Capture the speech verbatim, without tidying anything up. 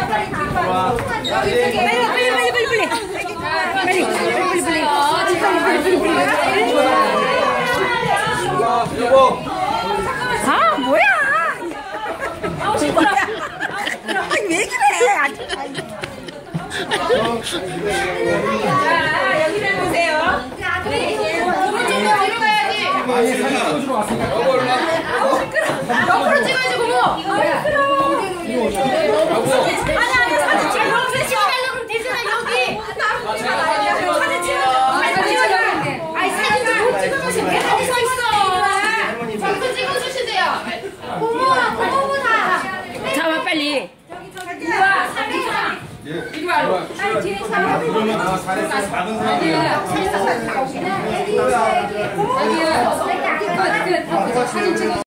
아 뭐야? 아니 왜 그래? 자 여기를 보세요. 오른쪽으로 내려가야지. 아니 사진 찍어주러 왔으니까. 옆으로 찍어야지 고모. 여보. 아니 아니 사진 찍어. 여기서 찍으려고 그러면 되잖아 여기. 사진 찍어. 사진 찍어. 아니 사진 좀 찍어주시면 왜 거기 서 있어? 저기서 찍어주시대요. 고모 고모보다. 잡아 빨리. 이리 와. 이리 와. 빨리 뒤에 사람. 그러면 아 잘했어. 작은 사람이야. 여기야. 고모가 사진 찍어.